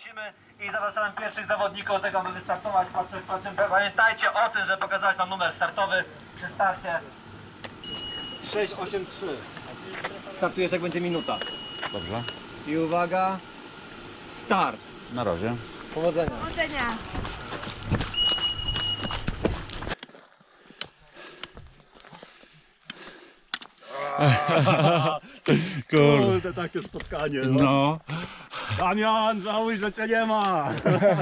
lecimy i zapraszamy pierwszych zawodników do tego, aby wystartować. Pamiętajcie o tym, że pokazać nam numer startowy przy starcie. 683. Startujesz jak będzie minuta. Dobrze. I uwaga, start. Na razie. Powodzenia. Powodzenia. Kurde, takie spotkanie. No. Damian, żałuj, że cię nie ma.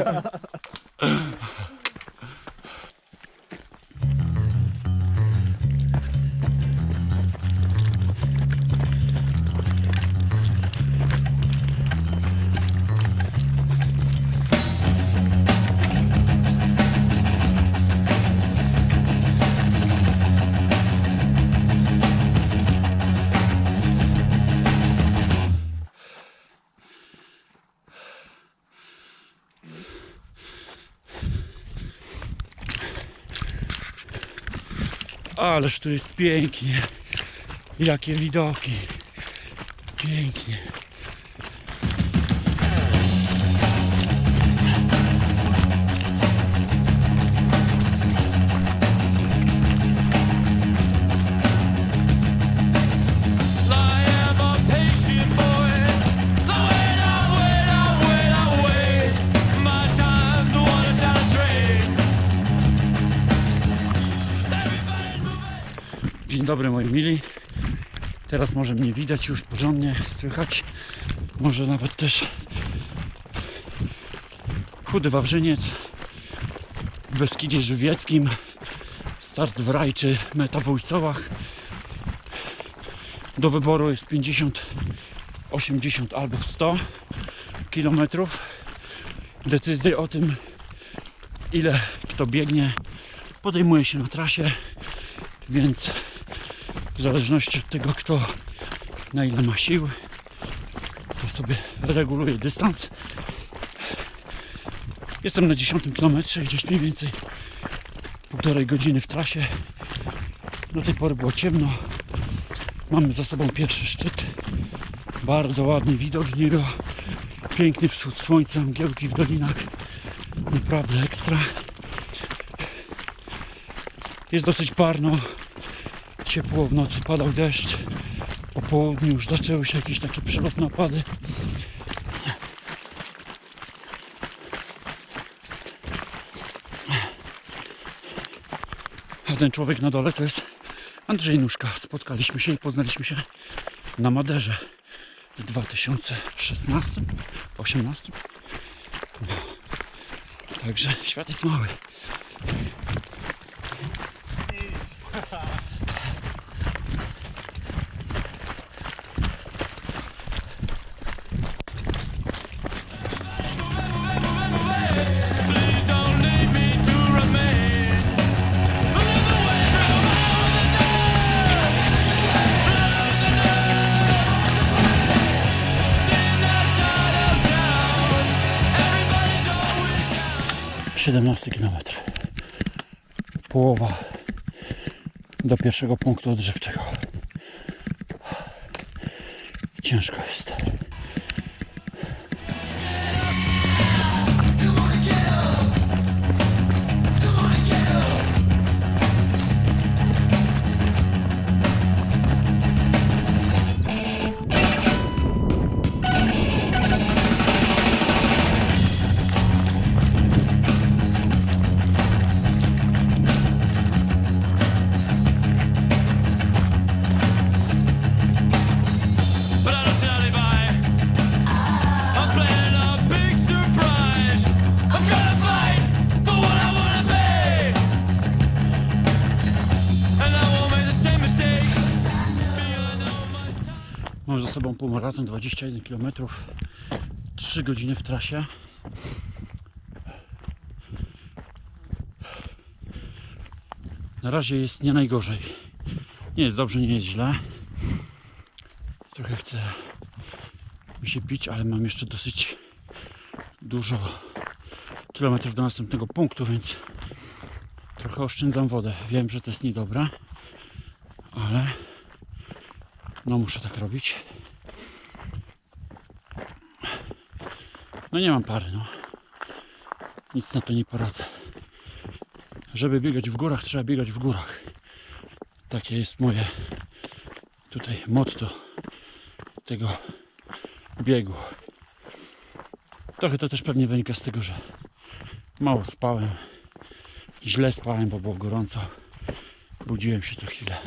Ależ tu jest pięknie. Jakie widoki. Pięknie. Dzień dobry moi mili. Teraz może mnie widać już porządnie, słychać. Może nawet też Chudy Wawrzyniec w Beskidzie Żywieckim. Start w Rajczy, meta w Ujcołach. Do wyboru jest 50, 80 albo 100 kilometrów. Decyzję o tym, ile kto biegnie, podejmuje się na trasie, więc w zależności od tego, kto na ile ma sił, to sobie reguluje dystans. Jestem na 10 kilometrze, gdzieś mniej więcej 1,5 godziny w trasie. Do tej pory było ciemno. Mamy za sobą pierwszy szczyt. Bardzo ładny widok z niego. Piękny wschód słońca, mgiełki w dolinach. Naprawdę ekstra. Jest dosyć parno. Ciepło, w nocy padał deszcz. Po południu już zaczęły się jakieś takie przelotne opady. A ten człowiek na dole to jest Andrzej Nóżka. Spotkaliśmy się i poznaliśmy się na Maderze w 2016, 2018. No. Także świat jest mały. Siedemnasty kilometr. Połowa do pierwszego punktu odżywczego. Ciężko jest. Mam za sobą półmaraton, 21 km, 3 godziny w trasie. Na razie jest nie najgorzej. Nie jest dobrze, nie jest źle. Trochę chce mi się pić, ale mam jeszcze dosyć dużo kilometrów do następnego punktu, więc trochę oszczędzam wodę. Wiem, że to jest niedobre, ale no muszę tak robić. No nie mam pary, no. Nic na to nie poradzę. Żeby biegać w górach, trzeba biegać w górach. Takie jest moje tutaj motto tego biegu. Trochę to też pewnie wynika z tego, że mało spałem. Źle spałem, bo było gorąco. Budziłem się co chwilę.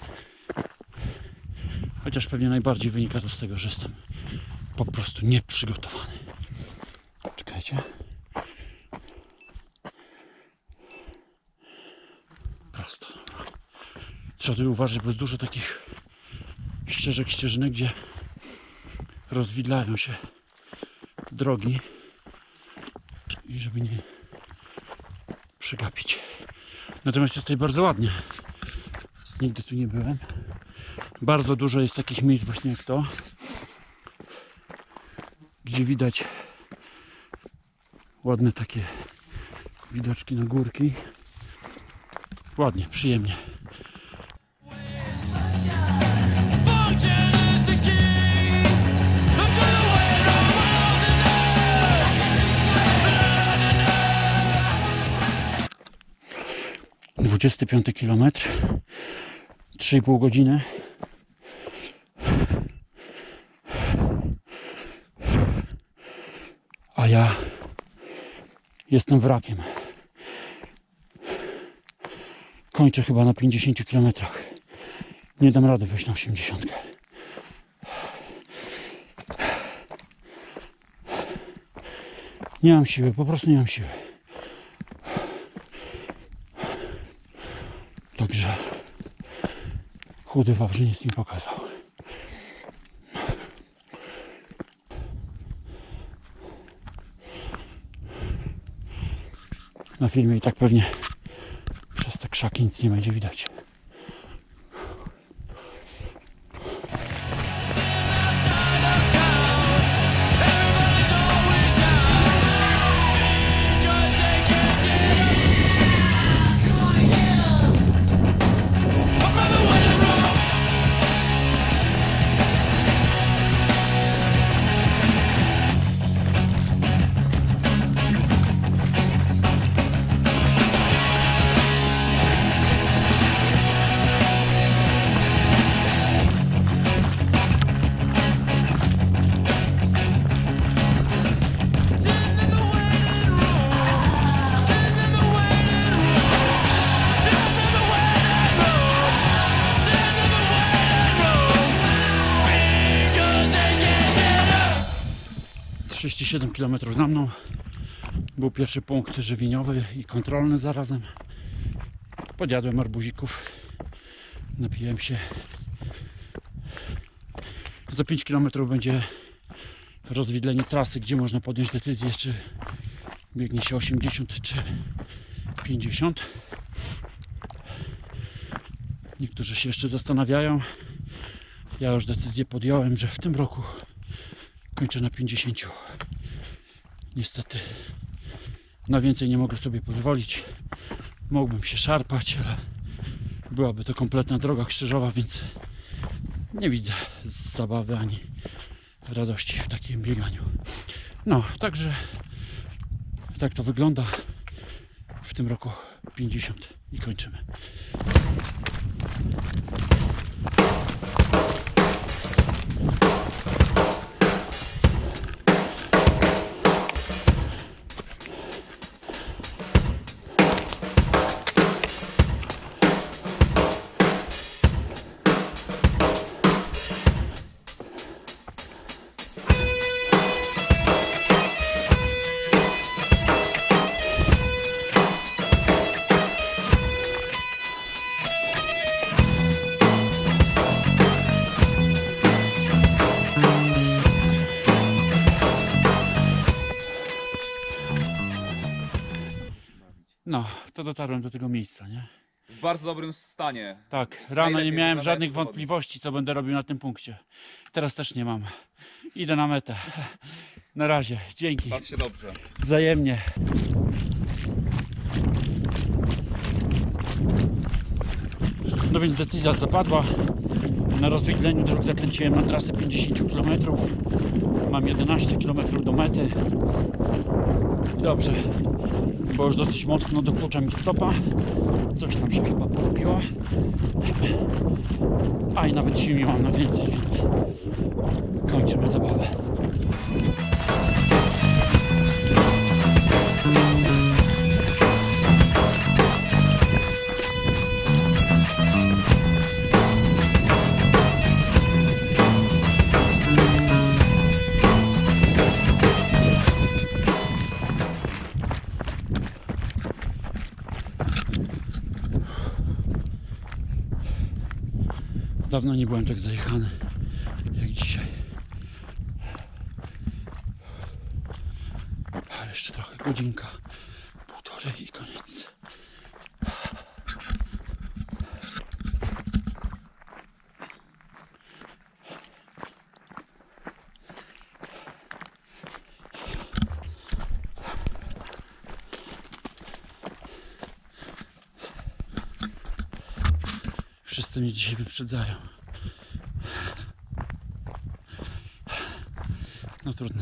Chociaż pewnie najbardziej wynika to z tego, że jestem po prostu nieprzygotowany. Czekajcie. Prosto. Trzeba tu uważać, bo jest dużo takich ścieżek, ścieżynek, gdzie rozwidlają się drogi i żeby nie przegapić. Natomiast jest tutaj bardzo ładnie. Nigdy tu nie byłem. Bardzo dużo jest takich miejsc właśnie jak to, gdzie widać ładne takie widoczki na górki. Ładnie, przyjemnie. Dwudziesty 25 kilometr, 3,5 godziny. A ja jestem wrakiem. Kończę chyba na 50 km. Nie dam rady wejść na 80. Nie mam siły, po prostu nie mam siły. Także chudy Wawrzy nic nie pokazał. Na filmie i tak pewnie przez te krzaki nic nie będzie widać. ...37 km za mną. Był pierwszy punkt żywieniowy i kontrolny zarazem. Podjadłem arbuzików. Napiłem się. Za 5 km będzie rozwidlenie trasy, gdzie można podjąć decyzję, czy biegnie się 80 czy 50. Niektórzy się jeszcze zastanawiają. Ja już decyzję podjąłem, że w tym roku kończę na 50. Niestety na więcej nie mogę sobie pozwolić. Mógłbym się szarpać, ale byłaby to kompletna droga krzyżowa, więc nie widzę zabawy ani radości w takim bieganiu. No, także tak to wygląda. W tym roku 50 i kończymy. No, to dotarłem do tego miejsca, nie? W bardzo dobrym stanie. Tak, rano nie Najlepiej miałem wyglądający żadnych zawodnik. wątpliwości, co będę robił na tym punkcie. Teraz też nie mam. Idę na metę. Na razie, dzięki. Baw się dobrze. Wzajemnie. No więc decyzja zapadła. Na rozwidleniu dróg zakręciłem na trasę 50 km. Mam 11 km do mety. Dobrze, bo już dosyć mocno dokucza mi stopa. Coś tam się chyba porobiło. A i nawet sił nie mam na więcej, więc kończymy zabawę. Dawno nie byłem tak zajechany jak dzisiaj. Ale jeszcze trochę, godzinka, półtorej i koniec. Wszyscy mnie dzisiaj wyprzedzają. No trudno.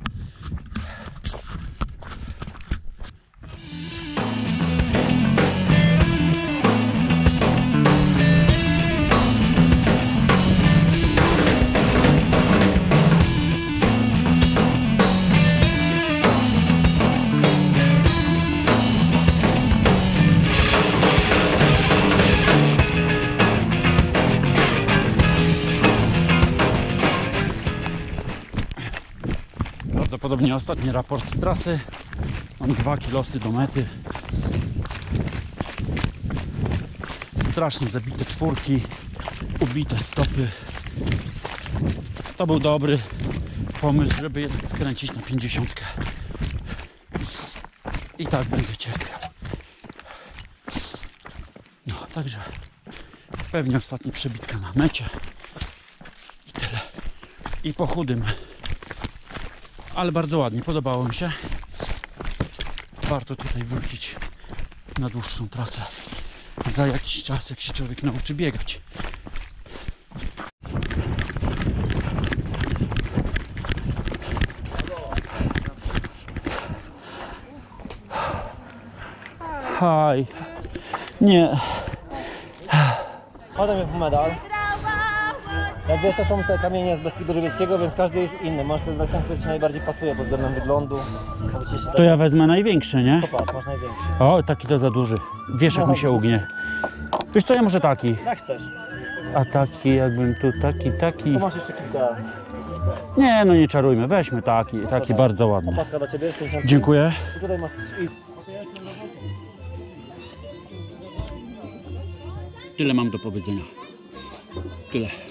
Prawdopodobnie ostatni raport z trasy. Mam 2 kilosy do mety. Strasznie zabite czwórki, ubite stopy. To był dobry pomysł, żeby jednak skręcić na 50. I tak będę cierpiał. No, także pewnie ostatnia przebitka na mecie. I tyle. I po chudym. Ale bardzo ładnie, podobało mi się. Warto tutaj wrócić na dłuższą trasę za jakiś czas, jak się człowiek nauczy biegać. Haj. Nie. Potem jest medal. Jak wiesz, to są te kamienie z Beskidu Żywieckiego, więc każdy jest inny. Masz ten, który ci najbardziej pasuje pod względem wyglądu. To ja wezmę największy, nie? Popatrz, masz największy. O, taki to za duży. Wiesz, jak mi się ugnie. Wiesz co, ja może taki. Jak chcesz. A taki, jakbym tu taki. Tu masz jeszcze kilka. Nie, no nie czarujmy, weźmy taki bardzo ładny. Opaska dla ciebie. 50. Dziękuję. I tutaj masz... Tyle mam do powiedzenia. Tyle.